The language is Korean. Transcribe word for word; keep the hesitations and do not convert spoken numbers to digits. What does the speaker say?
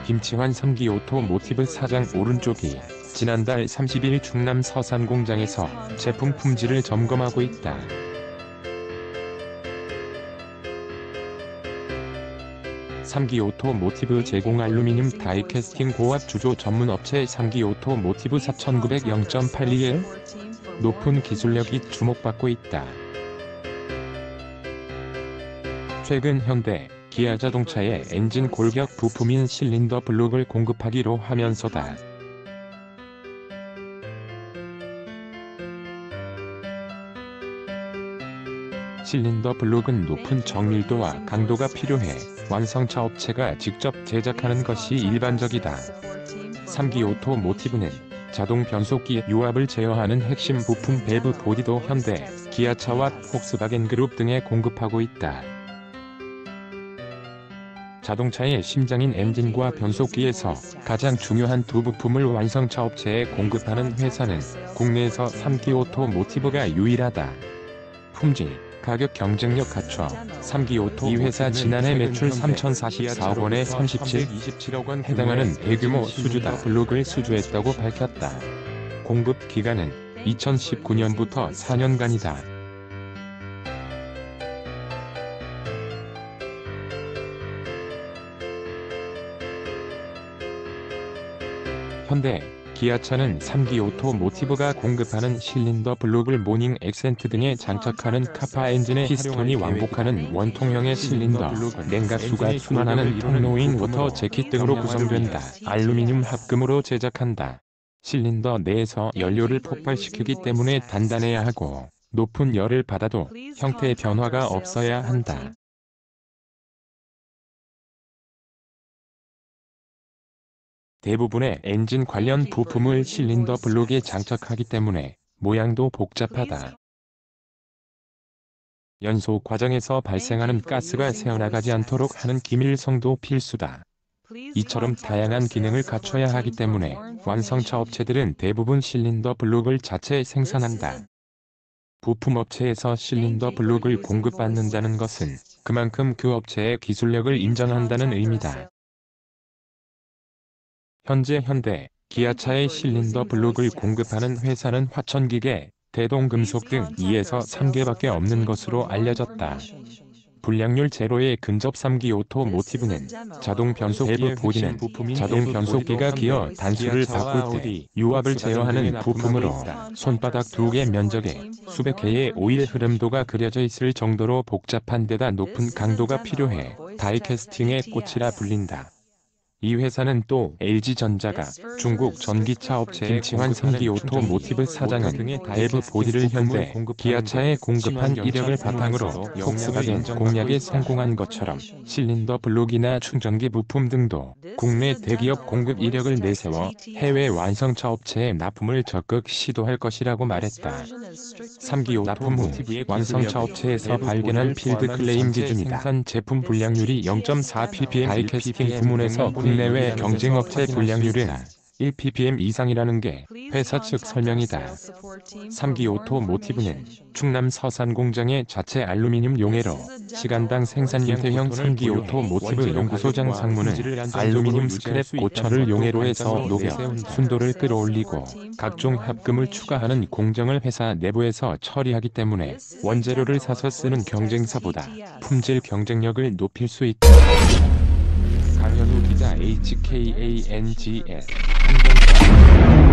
김치환 삼기 오토모티브 사장 오른쪽이 지난달 삼십일 충남 서산 공장에서 제품 품질을 점검하고 있다. 삼기 오토모티브 제공 알루미늄 다이캐스팅 고압 주조 전문 업체 삼기 오토모티브 사천구백 영 점 팔이의 높은 기술력이 주목받고 있다. 최근 현대, 기아 자동차의 엔진 골격 부품인 실린더 블록을 공급하기로 하면서다. 실린더 블록은 높은 정밀도와 강도가 필요해 완성차 업체가 직접 제작하는 것이 일반적이다. 삼기 오토모티브는 자동 변속기 유압을 제어하는 핵심 부품 밸브 보디도 현대, 기아차와 폭스바겐 그룹 등에 공급하고 있다. 자동차의 심장인 엔진과 변속기에서 가장 중요한 두 부품을 완성차 업체에 공급하는 회사는 국내에서 삼기 오토모티브가 유일하다. 품질, 가격 경쟁력 갖춰 삼기 오토 이 회사 지난해 매출 삼천사십사억 원에 삼십칠억 원 해당하는 대규모 수주다 블록을 수주했다고 밝혔다. 공급 기간은 이천십구 년부터 사 년간이다. 현대, 기아차는 삼기 오토모티브가 공급하는 실린더 블록을 모닝 액센트 등에 장착하는 카파 엔진의 피스톤이 왕복하는 원통형의 실린더, 냉각수가 순환하는 통로인 워터 재킷 등으로 구성된다. 알루미늄 합금으로 제작한다. 실린더 내에서 연료를 폭발시키기 때문에 단단해야 하고 높은 열을 받아도 형태의 변화가 없어야 한다. 대부분의 엔진 관련 부품을 실린더 블록에 장착하기 때문에 모양도 복잡하다. 연소 과정에서 발생하는 가스가 새어나가지 않도록 하는 기밀성도 필수다. 이처럼 다양한 기능을 갖춰야 하기 때문에 완성차 업체들은 대부분 실린더 블록을 자체 생산한다. 부품업체에서 실린더 블록을 공급받는다는 것은 그만큼 그 업체의 기술력을 인정한다는 의미다. 현재 현대, 기아차의 실린더 블록을 공급하는 회사는 화천기계, 대동금속 등 이에서 삼 개밖에 없는 것으로 알려졌다. 불량률 제로의 근접 삼기 오토모티브는 자동 변속기 보디는 자동 변속기가 기어 단수를 바꿀 때 유압을 제어하는 부품으로 손바닥 두 개 면적에 수백 개의 오일 흐름도가 그려져 있을 정도로 복잡한 데다 높은 강도가 필요해 다이캐스팅의 꽃이라 불린다. 이 회사는 또 엘지전자가 중국 전기차 업체 김치환 삼기 오토모티브 사장은 밸브 보디를 현대, 기아차에 공급한 이력을 바탕으로 폭스바겐 공략에 성공한 것처럼 실린더 블록이나 충전기 부품 등도 국내 대기업 공급 이력을 내세워 해외 완성차 업체에 납품을 적극 시도할 것이라고 말했다. 삼기 납품 후 완성차 업체에서 발견한 필드 클레임 기준이다. 생산 제품 불량률이 영 점 사 ppm 다이캐스팅 부문에서 국내외 경쟁업체 불량률은 일 ppm 이상이라는 게 회사 측 설명이다. 삼기 오토모티브는 충남 서산 공장의 자체 알루미늄 용해로 시간당 생산 유태형 삼기 오토모티브 연구소장 상무는 알루미늄 스크랩 고철을 용해로 해서 녹여 순도를 끌어올리고 각종 합금을 추가하는 공정을 회사 내부에서 처리하기 때문에 원재료를 사서 쓰는 경쟁사보다 품질 경쟁력을 높일 수 있다. 강현우 기자 에이치케이에이엔지에스